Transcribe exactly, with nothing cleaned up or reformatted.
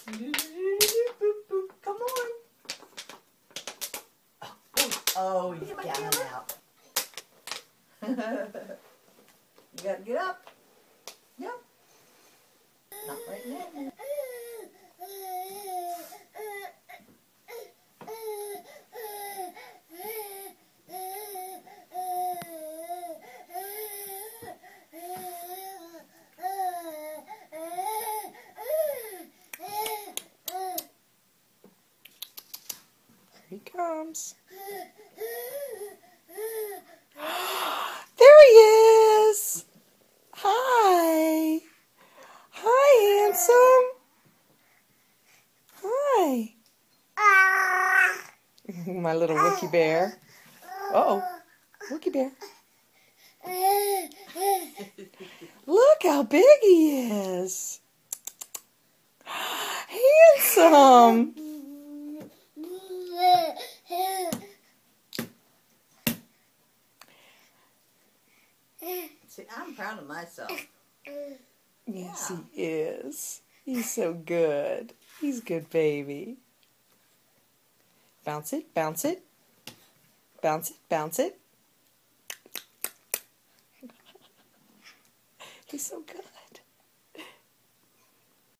Come on. Oh, you got him out. You gotta get up. Yep. Not right now. Here he comes. There he is. Hi. Hi, handsome. Hi. My little Wookie bear. Uh-oh. Wookie bear. Look how big he is. Handsome. See, I'm proud of myself. Yes, Yeah. he is. He's so good. He's a good baby. Bounce it, bounce it. Bounce it, bounce it. He's so good.